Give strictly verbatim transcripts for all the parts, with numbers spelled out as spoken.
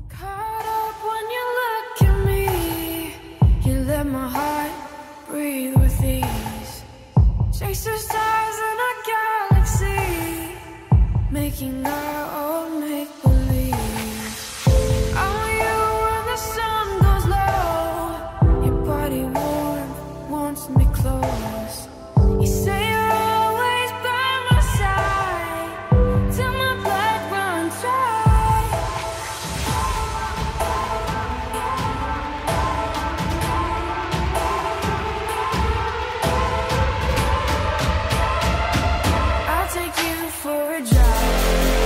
Caught up when you look at me, you let my heart breathe with ease. Chase the stars in our galaxy, making our own make-believe. I want you when the sun goes low, your body warm, wants me close. You say you're always by my side, till my blood runs dry. For a drive.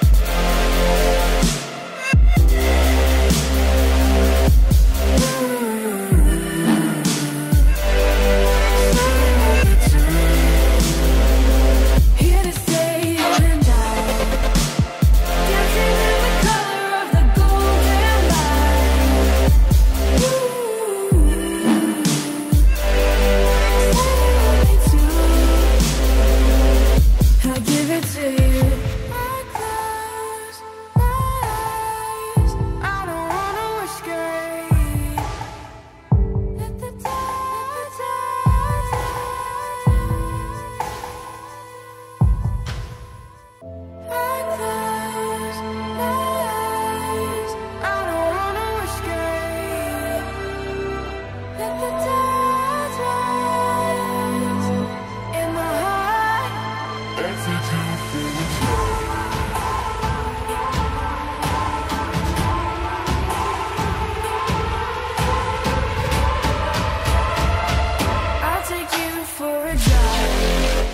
Here to stay and die, dancing in the color of the golden light. I'll give it to you. I close my eyes, I don't wanna escape. Let the tide, I close my eyes, I don't wanna escape. Let the tide rise in my heart. I'll take you for a drive.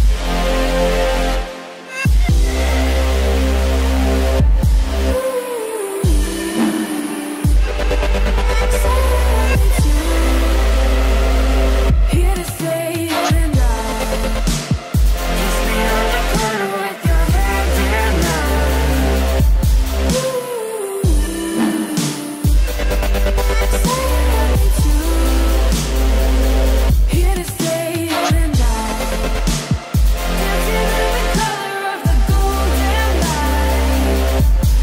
Here to stay and die. Kiss me on the corner with your hand in mine. Here to stay and die, dancing in the color of the golden light.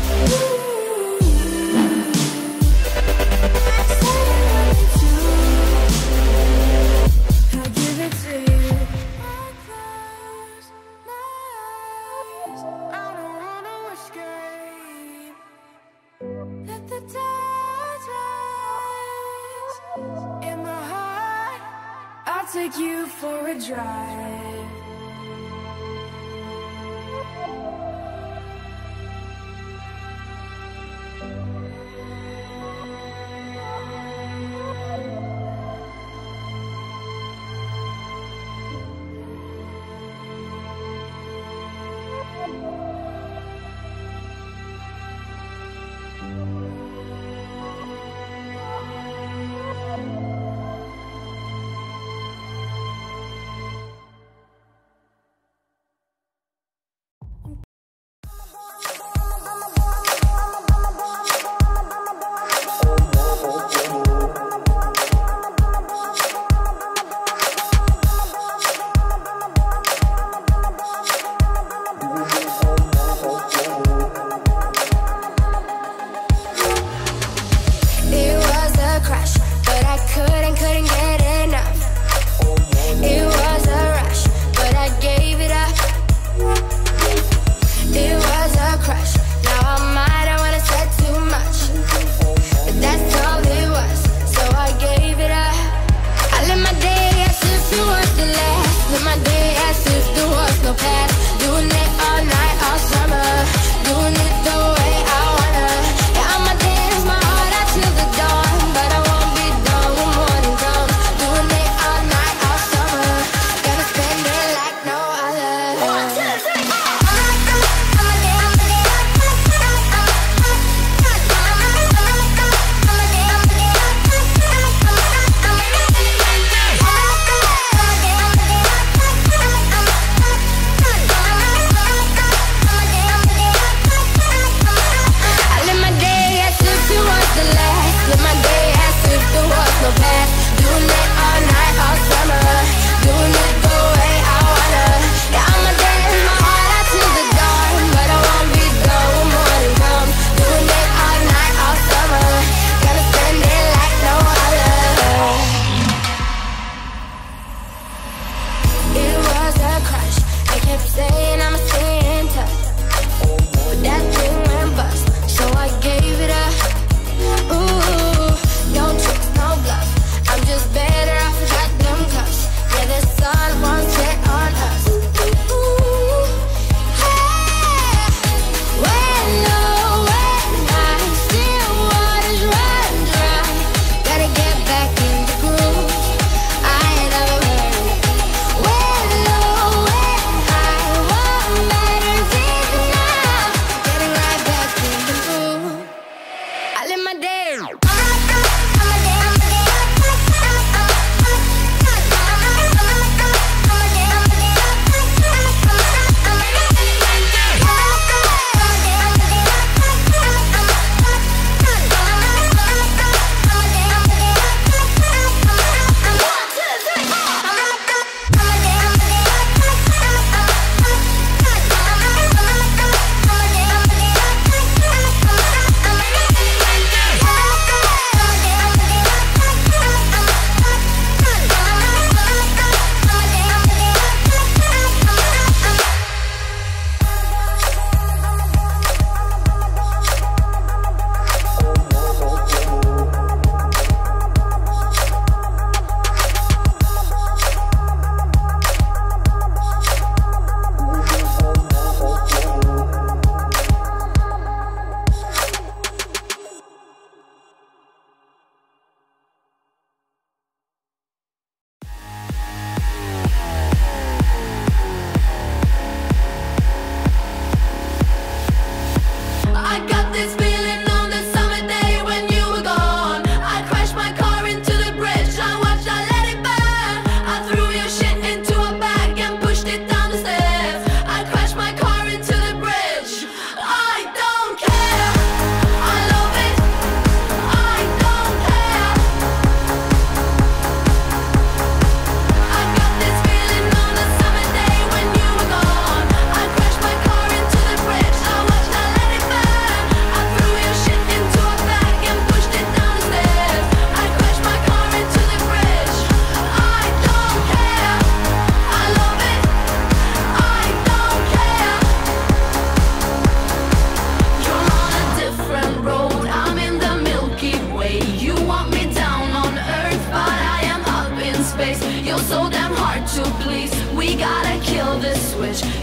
I'll give it to you. I close my eyes, I don't wanna escape. Let the tide rise in my heart. I'll take you for a drive.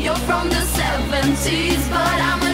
You're from the seventies, but I'm a